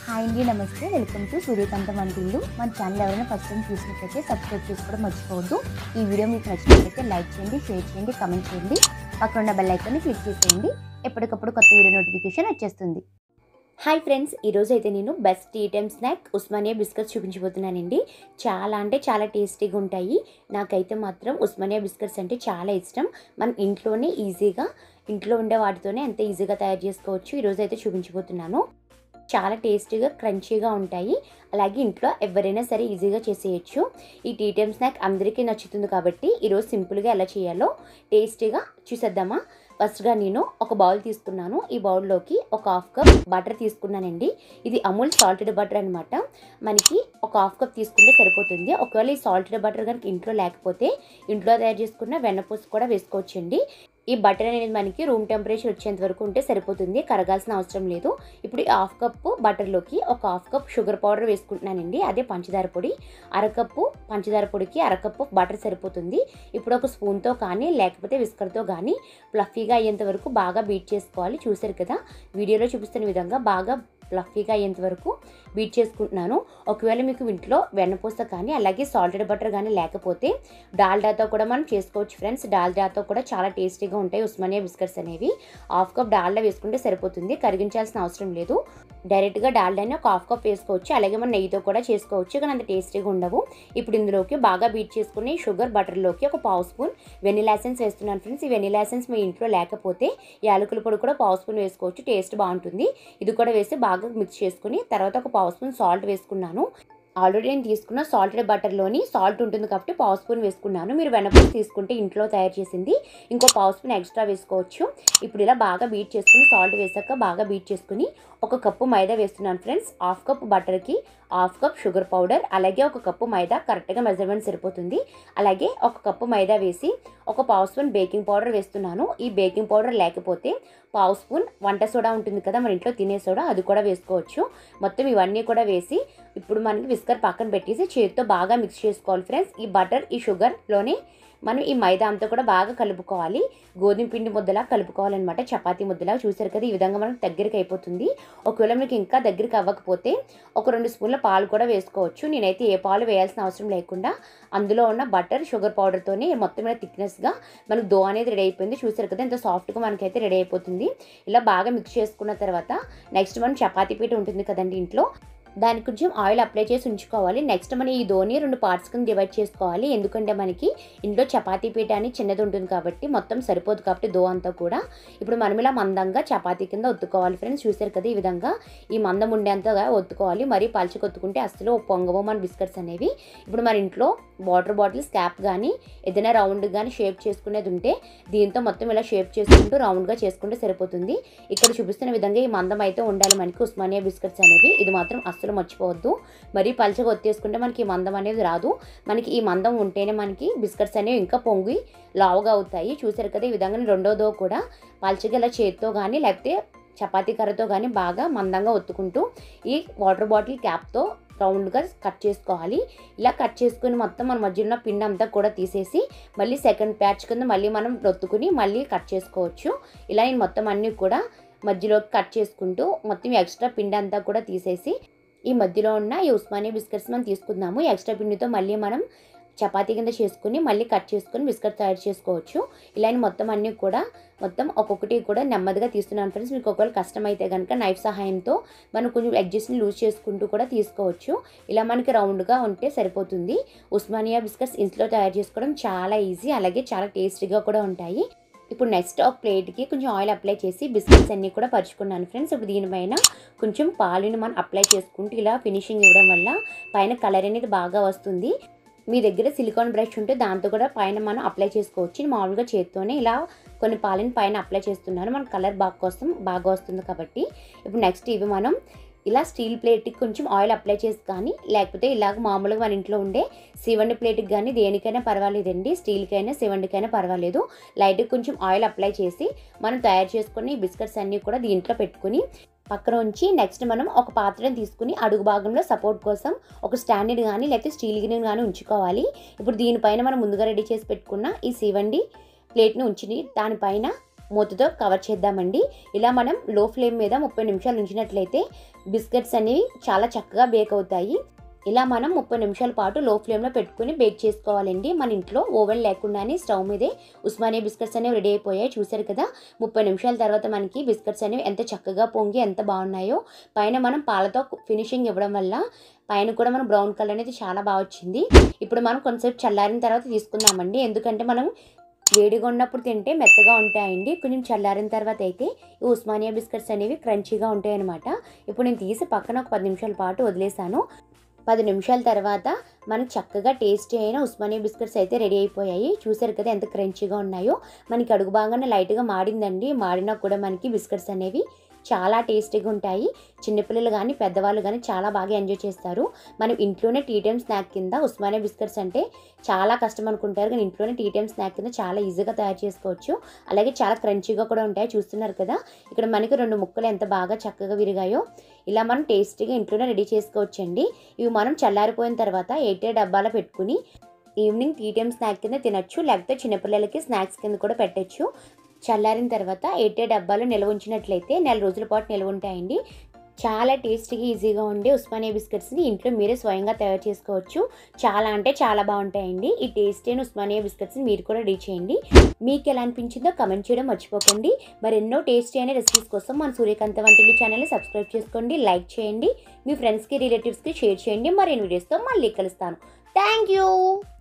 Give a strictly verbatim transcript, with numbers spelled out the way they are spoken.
Hi అండి, నమస్తే. Welcome to సూర్యకాంతం వంటిల్లు. మన ఛానల్ ఎవరైనా ఫస్ట్ టైం చూసినట్లయితే సబ్స్క్రైబ్ చేసుకోవడం మర్చిపోవద్దు. ఈ వీడియో మీకు నచ్చినట్లయితే లైక్ చేయండి, షేర్ చేయండి, కామెంట్ చేయండి. పక్కన ఉన్న బెల్ ఐకాన్ని క్లిక్ చేసేయండి. ఎప్పటికప్పుడు కొత్త వీడియో నోటిఫికేషన్ వచ్చేస్తుంది. హాయ్ ఫ్రెండ్స్, ఈరోజు అయితే నేను best tea time snack Osmania biscuits చూపించబోతున్నానండి. చాలా అంటే చాలా టేస్టీగా ఉంటాయి. నాకైతే మాత్రం ఉస్మానియా బిస్కెట్స్ అంటే చాలా ఇష్టం. మనం ఇంట్లోనే ఈజీగా ఇంట్లో ఉండే వాటితోనే ఎంత ఈజీగా తయారు చేసుకోవచ్చు. ఈరోజు అయితే చూపించబోతున్నాను. చాలా టేస్టీగా క్రంచీగా ఉంటాయి. అలాగే ఇంట్లో ఎవరైనా సరే ఈజీగా చేసేయచ్చు. ఈ టీ టైమ్ స్నాక్ అందరికీ నచ్చుతుంది కాబట్టి ఈరోజు సింపుల్గా ఎలా చేయాలో టేస్టీగా చూసేద్దామా. ఫస్ట్గా నేను ఒక బౌల్ తీసుకున్నాను. ఈ బౌల్లోకి ఒక హాఫ్ కప్ బటర్ తీసుకున్నానండి. ఇది అమూల్ సాల్టెడ్ బటర్ అనమాట. మనకి ఒక హాఫ్ కప్ తీసుకుంటే సరిపోతుంది. ఒకవేళ ఈ సాల్టెడ్ బటర్ కనుక ఇంట్లో లేకపోతే ఇంట్లో తయారు చేసుకున్న వెన్నపూస కూడా వేసుకోవచ్చండి. ఈ బటర్ అనేది మనకి రూమ్ టెంపరేచర్ వచ్చేంత వరకు ఉంటే సరిపోతుంది, కరగాల్సిన అవసరం లేదు. ఇప్పుడు ఈ హాఫ్ కప్పు బటర్లోకి ఒక హాఫ్ కప్ షుగర్ పౌడర్ వేసుకుంటున్నానండి. అదే పంచదార పొడి. అరకప్పు పంచదార పొడికి అరకప్పు బటర్ సరిపోతుంది. ఇప్పుడు ఒక స్పూన్తో కానీ లేకపోతే విస్కర్తో కానీ ఫ్లఫీగా అయ్యేంత వరకు బాగా బీట్ చేసుకోవాలి. చూసారు కదా, వీడియోలో చూపిస్తున్న విధంగా బాగా ఫ్లఫీగా అయ్యేంత వరకు బీట్ చేసుకుంటున్నాను. ఒకవేళ మీకు ఇంట్లో వెన్నపూస కానీ అలాగే సాల్టెడ్ బటర్ కానీ లేకపోతే డాల్డాతో కూడా మనం చేసుకోవచ్చు ఫ్రెండ్స్. డాల్డాతో కూడా చాలా టేస్టీగా ఉంటాయి ఉస్మానియా బిస్కెట్స్ అనేవి. హాఫ్ కప్ డాల్డా వేసుకుంటే సరిపోతుంది, కరిగించాల్సిన అవసరం లేదు. డైరెక్ట్గా డాల్డాని ఒక హాఫ్ కప్ వేసుకోవచ్చు. అలాగే మనం నెయ్యితో కూడా చేసుకోవచ్చు, కానీ అంత టేస్టీగా ఉండవు. ఇప్పుడు ఇందులోకి బాగా బీట్ చేసుకుని షుగర్ బటర్లోకి ఒక పావు స్పూన్ వెనిలా ఎసెన్స్ వేస్తున్నాను ఫ్రెండ్స్. ఈ వెనిలా ఎసెన్స్ మీ ఇంట్లో లేకపోతే యాలకుల పొడి కూడా పావు స్పూన్ వేసుకోవచ్చు, టేస్ట్ బాగుంటుంది. ఇది కూడా వేసి బాగా మిక్స్ చేసుకుని తర్వాత ఒక పావు స్పూన్ సాల్ట్ వేసుకున్నాను. ఆల్రెడీ నేను తీసుకున్న సాల్టెడ్ బటర్లోని సాల్ట్ ఉంటుంది కాబట్టి పావు స్పూన్ వేసుకున్నాను. మీరు వెన్నపూస తీసుకుంటే ఇంట్లో తయారు చేసింది ఇంకో పావు స్పూన్ ఎక్స్ట్రా వేసుకోవచ్చు. ఇప్పుడు ఇలా బాగా బీట్ చేసుకుని సాల్ట్ వేసాక బాగా బీట్ చేసుకుని ఒక కప్పు మైదా వేస్తున్నాను ఫ్రెండ్స్. హాఫ్ కప్ బటర్కి హాఫ్ కప్ షుగర్ పౌడర్ అలాగే ఒక కప్పు మైదా, కరెక్ట్గా మెజర్మెంట్ సరిపోతుంది. అలాగే ఒక కప్పు మైదా వేసి ఒక పావు స్పూన్ బేకింగ్ పౌడర్ వేస్తున్నాను. ఈ బేకింగ్ పౌడర్ లేకపోతే పావు స్పూన్ వంట సోడా ఉంటుంది కదా మన ఇంట్లో తినే సోడా, అది కూడా వేసుకోవచ్చు. మొత్తం ఇవన్నీ కూడా వేసి ఇప్పుడు మనకి విస్కర్ పక్కన పెట్టేసి చేతితో బాగా మిక్స్ చేసుకోవాలి ఫ్రెండ్స్. ఈ బటర్ ఈ షుగర్లోనే మనం ఈ మైదా అంతా కూడా బాగా కలుపుకోవాలి. గోధుమ పిండి ముద్దలా కలుపుకోవాలన్నమాట, చపాతీ ముద్దలా. చూసారు కదా, ఈ విధంగా మనకు దగ్గరికి అయిపోతుంది. ఒకవేళ మీకు ఇంకా దగ్గరికి అవ్వకపోతే ఒక రెండు స్పూన్ల పాలు కూడా వేసుకోవచ్చు. నేనైతే ఏ పాలు వేయాల్సిన అవసరం లేకుండా అందులో ఉన్న బటర్ షుగర్ పౌడర్తోనే మొత్తం మీద థిక్నెస్గా మనకు దో అనేది రెడీ అయిపోయింది. చూసారు కదా, ఎంత సాఫ్ట్గా మనకైతే రెడీ అయిపోతుంది. ఇలా బాగా మిక్స్ చేసుకున్న తర్వాత నెక్స్ట్ మనం చపాతీ పీట ఉంటుంది కదండి ఇంట్లో, దానికి కొంచెం ఆయిల్ అప్లై చేసి ఉంచుకోవాలి. నెక్స్ట్ మనం ఈ దోని రెండు పార్ట్స్ కింద డివైడ్ చేసుకోవాలి. ఎందుకంటే మనకి ఇంట్లో చపాతీ పీట అని చిన్నది ఉంటుంది కాబట్టి మొత్తం సరిపోదు కాబట్టి దో అంతా కూడా. ఇప్పుడు మనం ఇలా మందంగా చపాతీ కింద ఒత్తుకోవాలి ఫ్రెండ్స్. చూసారు కదా, ఈ విధంగా ఈ మందం ఉండేంతగా ఒత్తుకోవాలి. మరీ పలుచగా ఒత్తుకుంటే అసలు పొంగవు మన బిస్కెట్స్ అనేవి. ఇప్పుడు మన ఇంట్లో వాటర్ బాటిల్స్ క్యాప్ కానీ ఏదైనా రౌండ్ కానీ షేప్ చేసుకునేది ఉంటే దీంతో మొత్తం ఇలా షేప్ చేసుకుంటూ రౌండ్గా చేసుకుంటే సరిపోతుంది. ఇక్కడ చూపిస్తున్న విధంగా ఈ మందం అయితే ఉండాలి మనకి ఉస్మానియా బిస్కెట్స్ అనేవి. ఇది మాత్రం అస్సలు మర్చిపోవద్దు. మరీ పలుచగా ఒత్తేసుకుంటే మనకి ఈ మందం అనేది రాదు. మనకి ఈ మందం ఉంటేనే మనకి బిస్కెట్స్ అనేవి ఇంకా పొంగి లావుగా అవుతాయి. చూసారు కదా, ఈ విధంగా రెండోదో కూడా పలుచగా ఇలా చేతితో కానీ లేకపోతే చపాతీ కర్రతో కానీ బాగా మందంగా ఒత్తుకుంటూ ఈ వాటర్ బాటిల్ క్యాప్తో రౌండ్గా కట్ చేసుకోవాలి. ఇలా కట్ చేసుకుని మొత్తం మన మధ్యలో పిండి అంతా కూడా తీసేసి మళ్ళీ సెకండ్ ప్యాచ్ కింద మళ్ళీ మనం రొత్తుకుని మళ్ళీ కట్ చేసుకోవచ్చు. ఇలా నేను మొత్తం అన్నీ కూడా మధ్యలోకి కట్ చేసుకుంటూ మొత్తం ఎక్స్ట్రా పిండి అంతా కూడా తీసేసి ఈ మధ్యలో ఉన్న ఈ ఉస్మానియా బిస్కెట్స్ మనం తీసుకుందాము. ఎక్స్ట్రా పిండితో మళ్ళీ మనం చపాతీ కింద చేసుకుని మళ్ళీ కట్ చేసుకుని బిస్కెట్ తయారు చేసుకోవచ్చు. ఇలా మొత్తం అన్నీ కూడా మొత్తం ఒక్కొక్కటి కూడా నెమ్మదిగా తీస్తున్నాను ఫ్రెండ్స్. మీకు ఒకవేళ కష్టమైతే కనుక నైఫ్ సహాయంతో మనం కొంచెం ఎడ్జెస్ని లూజ్ చేసుకుంటూ కూడా తీసుకోవచ్చు. ఇలా మనకి రౌండ్గా ఉంటే సరిపోతుంది. ఉస్మానియా బిస్కెట్స్ ఇంట్లో తయారు చేసుకోవడం చాలా ఈజీ, అలాగే చాలా టేస్టీగా కూడా ఉంటాయి. ఇప్పుడు నెక్స్ట్ ఒక ప్లేట్కి కొంచెం ఆయిల్ అప్లై చేసి బిస్కెట్స్ అన్నీ కూడా పరుచుకున్నాను ఫ్రెండ్స్. ఇప్పుడు దీనిపైన కొంచెం పాలుని మనం అప్లై చేసుకుంటూ ఇలా ఫినిషింగ్ ఇవ్వడం వల్ల పైన కలర్ అనేది బాగా వస్తుంది. మీ దగ్గర సిలికాన్ బ్రష్ ఉంటే దాంతో కూడా పైన మనం అప్లై చేసుకోవచ్చు. మామూలుగా చేత్తోనే ఇలా కొన్ని పాలని పైన అప్లై చేస్తున్నాను, మన కలర్ బాగా కోసం బాగా వస్తుంది కాబట్టి. ఇప్పుడు నెక్స్ట్ ఇవి మనం ఇలా స్టీల్ ప్లేట్కి కొంచెం ఆయిల్ అప్లై చేసి కానీ లేకపోతే ఇలాగ మామూలుగా మన ఇంట్లో ఉండే సివండి ప్లేట్కి కానీ దేనికైనా పర్వాలేదండి, స్టీల్కైనా సివండికైనా పర్వాలేదు. లైట్గా కొంచెం ఆయిల్ అప్లై చేసి మనం తయారు చేసుకుని బిస్కెట్స్ అన్నీ కూడా దీంట్లో పెట్టుకుని పక్కన ఉంచి నెక్స్ట్ మనం ఒక పాత్రను తీసుకుని అడుగు భాగంలో సపోర్ట్ కోసం ఒక స్టాండ్ని కానీ లేకపోతే స్టీల్ గిన్నెని కానీ ఉంచుకోవాలి. ఇప్పుడు దీనిపైన మనం ముందుగా రెడీ చేసి పెట్టుకున్న ఈ సివండి ప్లేట్ని ఉంచి దానిపైన మూతతో కవర్ చేద్దామండి. ఇలా మనం లో ఫ్లేమ్ మీద ముప్పై నిమిషాలు ఉంచినట్లయితే బిస్కెట్స్ అనేవి చాలా చక్కగా బేక్ అవుతాయి. ఇలా మనం ముప్పై నిమిషాల పాటు లో ఫ్లేమ్లో పెట్టుకుని బేక్ చేసుకోవాలండి. మన ఇంట్లో ఓవెన్ లేకుండానే స్టవ్ మీదే ఉస్మానియా బిస్కెట్స్ అనేవి రెడీ అయిపోయాయి. చూసారు కదా, ముప్పై నిమిషాల తర్వాత మనకి బిస్కెట్స్ అనేవి ఎంత చక్కగా పొంగి ఎంత బాగున్నాయో. పైన మనం పాలతో ఫినిషింగ్ ఇవ్వడం వల్ల పైన కూడా మనం బ్రౌన్ కలర్ అనేది చాలా బాగా వచ్చింది. ఇప్పుడు మనం కొంచెంసేపు చల్లారిన తర్వాత తీసుకుందామండి. ఎందుకంటే మనం వేడిగా ఉన్నప్పుడు తింటే మెత్తగా ఉంటాయండి. కొంచెం చల్లారిన తర్వాత అయితే ఈ ఉస్మానియా బిస్కెట్స్ అనేవి క్రంచీగా ఉంటాయి అనమాట. ఇప్పుడు నేను తీసి పక్కన ఒక పది నిమిషాల పాటు వదిలేసాను. పది నిమిషాల తర్వాత మనకు చక్కగా టేస్టీ అయిన ఉస్మానియా బిస్కెట్స్ అయితే రెడీ అయిపోయాయి. చూసారు కదా ఎంత క్రంచీగా ఉన్నాయో. మనకి అడుగు భాగానే లైట్గా మాడిందండి. మాడినా కూడా మనకి బిస్కెట్స్ అనేవి చాలా టేస్టీగా ఉంటాయి. చిన్నపిల్లలు కానీ పెద్దవాళ్ళు కానీ చాలా బాగా ఎంజాయ్ చేస్తారు. మనం ఇంట్లోనే టీ టైమ్ స్నాక్ కింద ఉస్మానియా బిస్కెట్స్ అంటే చాలా కష్టం అనుకుంటారు, కానీ ఇంట్లోనే టీ టైమ్ స్నాక్ కింద చాలా ఈజీగా తయారు చేసుకోవచ్చు. అలాగే చాలా క్రంచీగా కూడా ఉంటాయి. చూస్తున్నారు కదా, ఇక్కడ మనకి రెండు ముక్కలు ఎంత బాగా చక్కగా విరిగాయో. ఇలా మనం టేస్టీగా ఇంట్లోనే రెడీ చేసుకోవచ్చండి. ఇవి మనం చల్లారిపోయిన తర్వాత ఎయిట్ డబ్బాలో పెట్టుకుని ఈవినింగ్ టీ టైమ్ స్నాక్ కింద తినచ్చు, లేకపోతే చిన్నపిల్లలకి స్నాక్స్ కింద కూడా పెట్టచ్చు. చల్లారిన తర్వాత ఎయిటే డబ్బాలు నిల్వ ఉంచినట్లయితే నెల రోజుల పాటు నిల్వ ఉంటాయండి. చాలా టేస్టీగా ఈజీగా ఉండే ఉస్మానియా బిస్కెట్స్ని ఇంట్లో మీరే స్వయంగా తయారు చేసుకోవచ్చు. చాలా అంటే చాలా బాగుంటాయండి. ఈ టేస్టీ అయిన ఉస్మానియా బిస్కెట్స్ని మీరు కూడా రెడీ చేయండి. మీకు ఎలా అనిపించిందో కమెంట్ చేయడం మర్చిపోకండి. మరెన్నో టేస్టీ అయిన రెసిపీస్ కోసం మన సూర్యకాంత వంటిల్లు ఛానల్ని సబ్స్క్రైబ్ చేసుకోండి, లైక్ చేయండి, మీ ఫ్రెండ్స్కి రిలేటివ్స్కి షేర్ చేయండి. మరిన్ని వీడియోస్తో మళ్ళీ కలుస్తాను. Thank you.